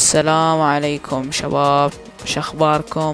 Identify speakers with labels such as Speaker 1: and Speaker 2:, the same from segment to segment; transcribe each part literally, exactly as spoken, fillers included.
Speaker 1: السلام عليكم شباب، شخباركم؟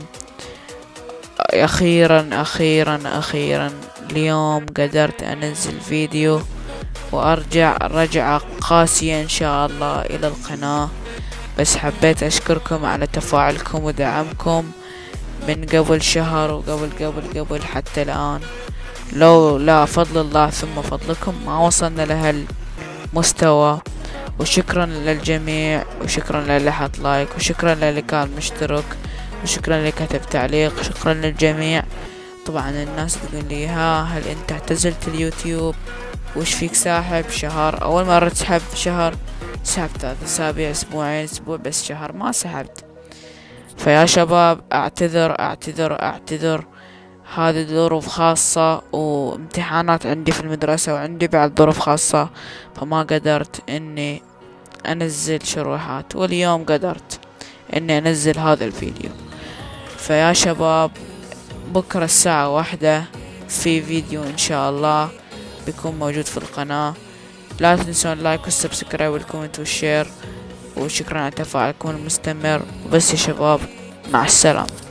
Speaker 1: اخيرا اخيرا اخيرا اليوم قدرت انزل فيديو وارجع رجعة قاسية ان شاء الله الى القناة. بس حبيت اشكركم على تفاعلكم ودعمكم من قبل شهر وقبل قبل قبل حتى الان. لو لا فضل الله ثم فضلكم ما وصلنا لهالمستوى. وشكرا للجميع، وشكرا للي حط لايك، وشكرا للي كان مشترك، وشكرا للي كتب تعليق، شكرا للجميع. طبعا الناس تقول لي ها هل انت اعتزلت اليوتيوب؟ وش فيك ساحب شهر؟ اول مرة تسحب شهر؟ سحبت ثلاث اسابيع، اسبوعين، اسبوع، بس شهر ما سحبت. فيا شباب اعتذر اعتذر اعتذر هذه ظروف خاصة وامتحانات عندي في المدرسة، وعندي بعد ظروف خاصة، فما قدرت اني انزل شروحات. واليوم قدرت اني انزل هذا الفيديو. فيا شباب بكرة الساعة واحدة في فيديو ان شاء الله بيكون موجود في القناة. لا تنسون اللايك والسبسكرايب والكومنت والشير، وشكرا على تفاعلكم المستمر. وبس يا شباب، مع السلامة.